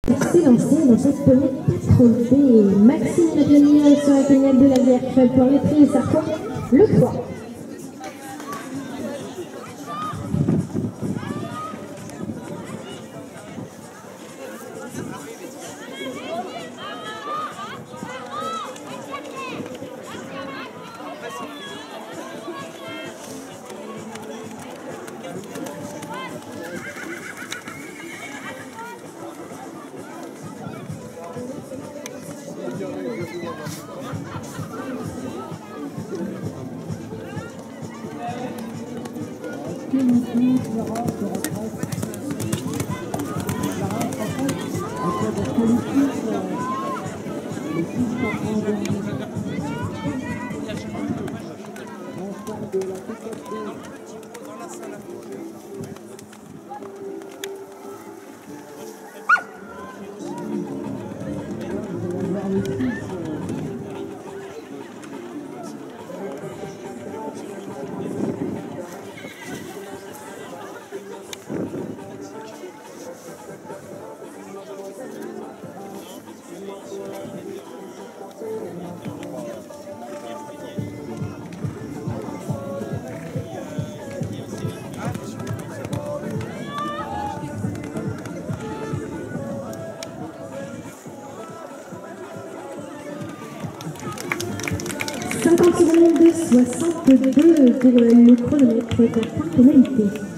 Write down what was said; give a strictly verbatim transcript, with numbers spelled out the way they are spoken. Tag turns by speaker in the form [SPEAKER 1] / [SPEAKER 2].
[SPEAKER 1] s'élancer dans cette pelée quatre B. Maxime Lapierre sur la cagnotte de la V R F pour maîtriser sa fois le trois. cinquante secondes soixante-deux pour le chronomètre de la fin pénalité.